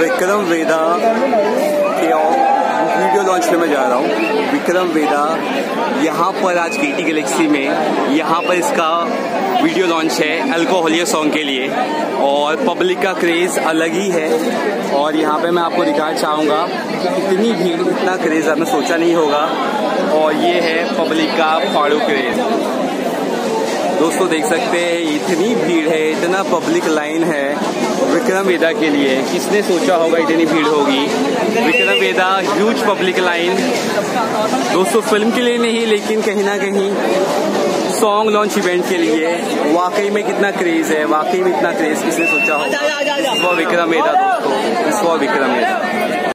विक्रम वेदा के video launch पे मैं जा रहा हूँ। विक्रम वेदा यहाँ पर आज केटी गैलेक्सी में यहाँ पर इसका वीडियो लॉन्च है अल्कोहलिया सॉन्ग के लिए और पब्लिक का क्रेज़ अलग ही है। और यहाँ पे मैं आपको दिखाना चाहूँगा इतनी भीड़, इतना क्रेज़ आपने सोचा नहीं होगा। और ये है पब्लिक का फाड़ू क्रेज़। दोस्तों देख सकते हैं इतनी भीड़ है, इतना पब्लिक लाइन है विक्रम वेदा के लिए। किसने सोचा होगा इतनी भीड़ होगी। Vikram Vedha huge public line दोस्तों, फिल्म के लिए नहीं लेकिन कहीं ना कहीं सॉन्ग लॉन्च इवेंट के लिए। वाकई में कितना क्रेज है, वाकई में इतना क्रेज किसने सोचा होगा। विक्रम वेदा दोस्तों, विक्रम वेदा।